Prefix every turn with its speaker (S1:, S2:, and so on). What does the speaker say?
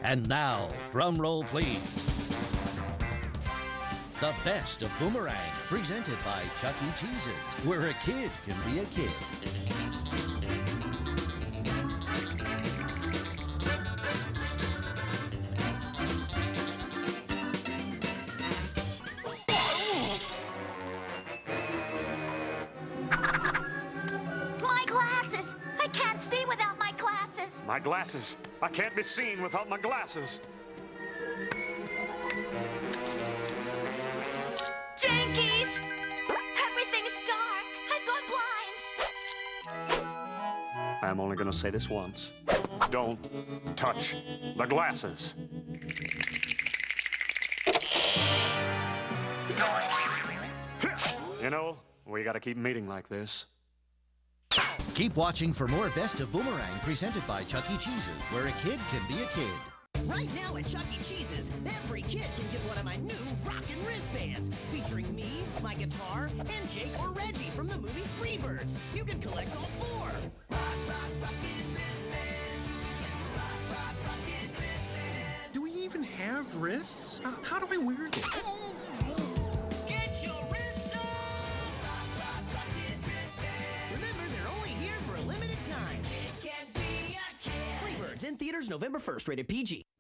S1: And now, drum roll please. The best of Boomerang, presented by Chuck E. Cheese's, where a kid can be a kid.
S2: My glasses! I can't see without my glasses!
S3: My glasses! I can't be seen without my glasses!
S2: Jinkies! Everything's dark! I've gone blind!
S3: I'm only gonna say this once. Don't touch the glasses. You know, we gotta keep meeting like this.
S1: Keep watching for more Best of Boomerang, presented by Chuck E. Cheese's, where a kid can be a kid.
S4: Right now at Chuck E. Cheese's, every kid can get one of my new rockin' wristbands, featuring me, my guitar, and Jake or Reggie from the movie Freebirds. You can collect all four. Rock, rockin' wristbands. Rockin' wristbands.
S5: Do we even have wrists? How do we wear this?
S4: Get your wrists on! Rockin' wristbands. Remember, they're only here for a limited time. Kid can be a kid. Freebirds in theaters November 1st, rated PG.